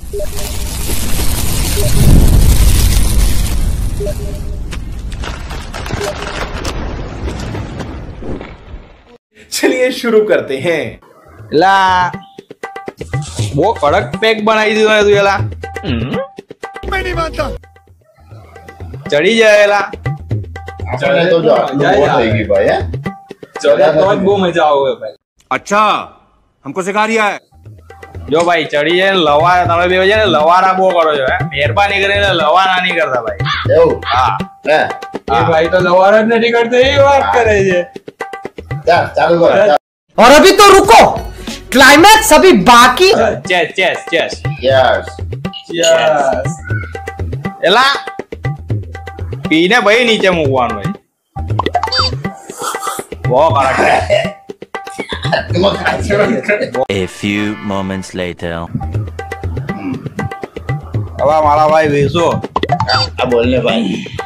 चलिए शुरू करते हैं। ला वो कड़क पैक बनाई दी तू एला मैं नहीं मानता। चढ़ी जाएला चले तो जा जाएगी भाई है चढ़े तो बહુ મજા આવે ભાઈ। अच्छा हमको सिखा रिया है। જો ભાઈ ચડી જાય લવા તમે બે છે ને લવારા બહુ કરો છો મહેરબાની કરીને લવારા નહીં કરતા ભાઈ। એવું હા હે એ ભાઈ તો લવારા જ નથી કરતા એ વાત કરે છે। ચાલુ કર। और अभी तो रुको, क्लाइमैक्स अभी बाकी। ચેસ ચેસ ચેસ યસ યસ એલા પીને ભાઈ નીચે મૂકવાનું ભાઈ બહુ કડક। A few moments later. હવે મારા ભાઈ વેસો આ બોલ ને ભાઈ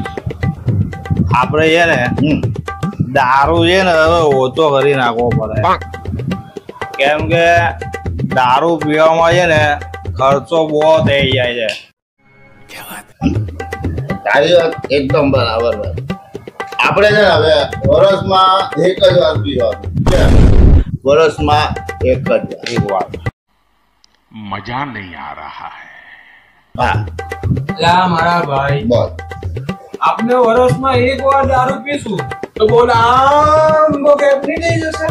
આપણે છે ને દારૂ છે ને હવે ઓછો કરી નાખવો પડે કેમ કે દારૂ પીવામાં છે ને ખર્ચો બહુ થઈ જાય છે। તારી વાત એકદમ બરાબર ભાઈ। આપણે છે ને હવે વર્ષમાં એક જ વાર પીવાનું, વર્ષમાં એક જ વાર। मजा नहीं आ रहा है। હા લા મારા ભાઈ બોલ આપણે વર્ષમાં એક વાર દારૂ પીશું તો બોલ આમ કેમ નહીં જશે?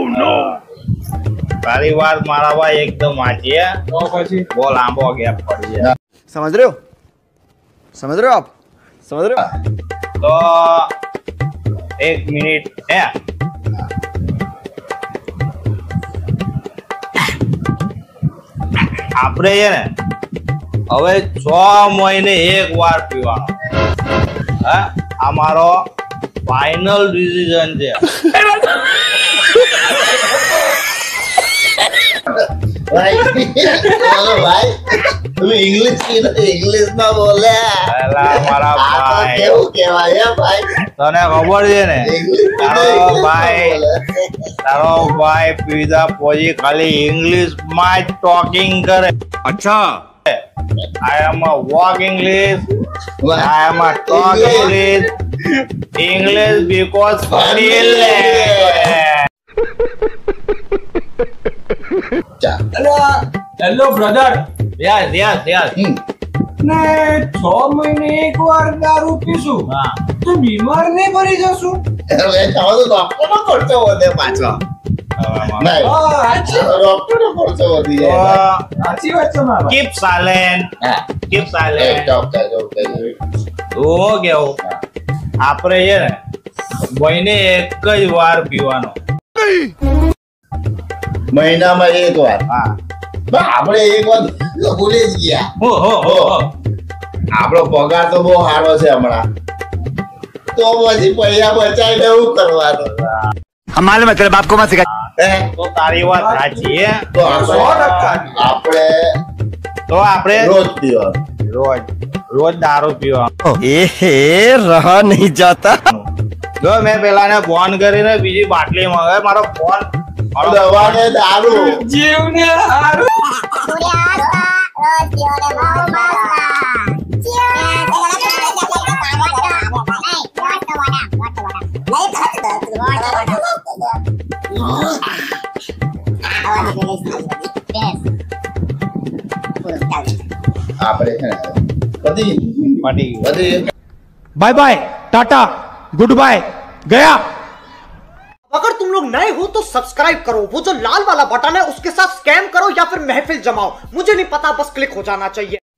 તારી વાત મારા ભાઈ એકદમ વાંચી છે તો પછી બહુ લાંબો ગેપ પડી છે। समझ रहे हो? समझ रहे हो आप? समझ रहे हो? તો 1 મિનિટ હે આપણે છે ને હવે 6 મહિને એક વાર પીવાનો હા આ મારો ફાઇનલ ડિસિઝન છે। ભાઈ બોલો ભાઈ તું ઇંગ્લિશ માં બોલે એલા મારા આ તો ભાઈ કેવું કહેવાય હે ભાઈ તને ખબર છે ને તારો ભાઈ પીધા પછી ખાલી ઇંગ્લિશ માં જ ટોકિંગ કરે। अच्छा I am a walk English. I am a talk English. English because funny language. અલા hello brother Yes, yes, yes. ને 6 મહિને એક વાર દારૂ પીશું હા તો બીમાર નહીં પડી જશું? હવે ચાલો તો ડોક્ટરનો ખર્ચો વધે પાછો નહીં ડોક્ટરનો ખર્ચો વધી જાય સાચી વાત છે મારા Keep silent. હા Keep એક silent. ડોક્ટર તું કેવું આપણે છે ને મહિને એક જ વાર પીવાનો। મહિનામાં એક વાર હા આપણે એક વાર તો ભૂલી જ ગયા। હો હો હો આપણો પગાર તો બહુ સારો છે હમણાં તો પછી પૈસા બચાવીને એવું કરવાનું हमारे मतलब आपको मत सिखा। હે? તો તારી વાત સાચી હે તો આપણે આપણે રોજ પીવાનું રોજ દારૂ પીવાનો। रहा नहीं जाता। જો મેં પેલાને ફોન કરીને બીજી બાટલી મંગાવી મારો ફોન દવા ને દારૂ જીવને હારું આપણે છે ને બધી પટી બધી bye bye, tata, good bye, गया। अगर तुम लोग नए हो तो सब्सक्राइब करो, वो जो लाल वाला बटन है उसके साथ स्कैम करो या फिर महफिल जमाओ, मुझे नहीं पता, बस क्लिक हो जाना चाहिए।